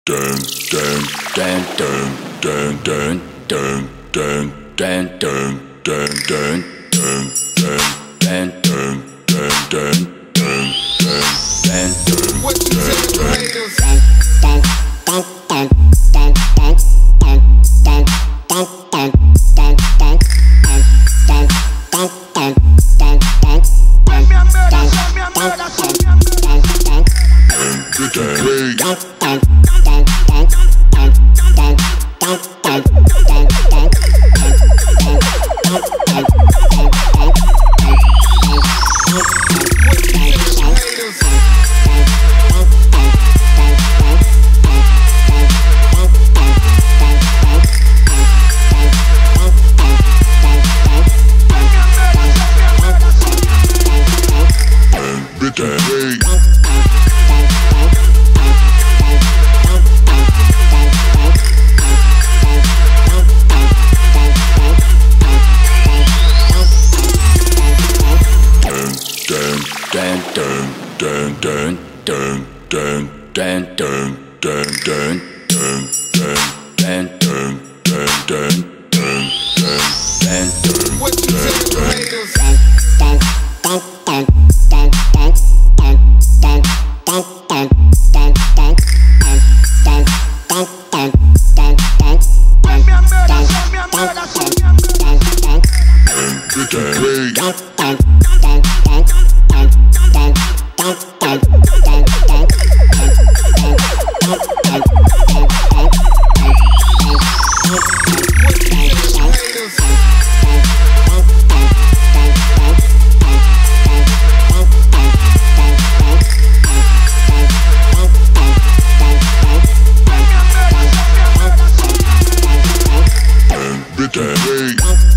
dun dun dun dun dun dun dun dun dun dun dun dun dun dun dun dun dun dun dun dun. What you tell the haters? Dun dun dun dun dun dun dun dun dun dun dun dun dun dun dun dun. Bitch,